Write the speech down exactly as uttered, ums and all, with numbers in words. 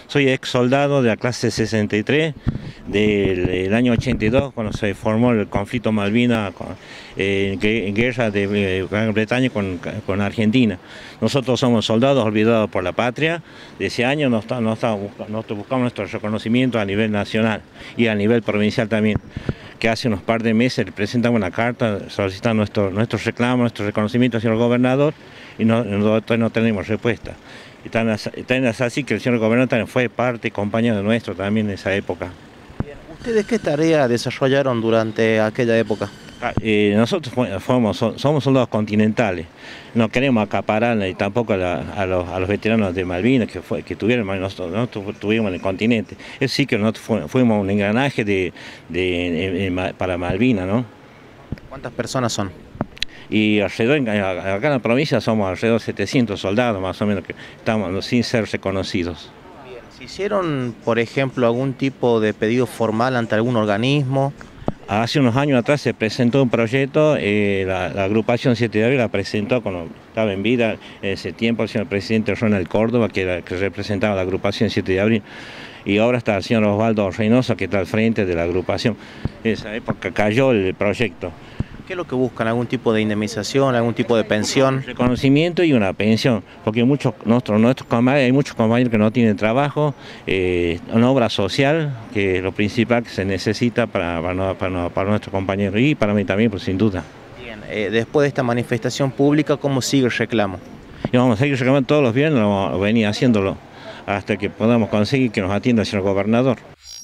Soy ex soldado de la clase sesenta y tres del, del año ochenta y dos, cuando se formó el conflicto Malvinas con, eh, en guerra de eh, Gran Bretaña con, con Argentina. Nosotros somos soldados olvidados por la patria. De ese año nos, nos, nos buscamos nuestro reconocimiento a nivel nacional y a nivel provincial también, que hace unos par de meses le presentamos una carta solicitando nuestro, nuestros reclamos, nuestro reconocimiento hacia el gobernador y no, no, no tenemos respuesta. Y tan, tan así que el señor gobernador también fue parte y compañero nuestro también en esa época. Bien. ¿Ustedes qué tarea desarrollaron durante aquella época? Eh, nosotros fuimos, somos soldados continentales, no queremos acaparar y tampoco a, la, a, los, a los veteranos de Malvinas que, fue, que tuvieron, nosotros, nosotros tuvimos en el continente. Es sí que nosotros fuimos un engranaje de, de, de, de, para Malvinas, ¿no? ¿Cuántas personas son? Y alrededor, acá en la provincia somos alrededor de setecientos soldados más o menos que estamos sin ser reconocidos. Bien. ¿Se hicieron, por ejemplo, algún tipo de pedido formal ante algún organismo? Hace unos años atrás se presentó un proyecto, eh, la, la agrupación siete de abril la presentó cuando estaba en vida en ese tiempo el señor presidente Ronald Córdoba, que, era, que representaba la agrupación siete de abril, y ahora está el señor Osvaldo Reynoso, que está al frente de la agrupación. En esa época cayó el proyecto. ¿Qué es lo que buscan? ¿Algún tipo de indemnización, algún tipo de pensión? Reconocimiento y una pensión, porque muchos, nuestros, nuestros compañeros, hay muchos compañeros que no tienen trabajo, eh, una obra social, que es lo principal que se necesita para, para, para, para nuestros compañeros y para mí también, pues sin duda. Bien, eh, después de esta manifestación pública, ¿cómo sigue el reclamo? Y vamos a seguir reclamando todos los viernes, vamos a venir haciéndolo hasta que podamos conseguir que nos atienda el señor gobernador.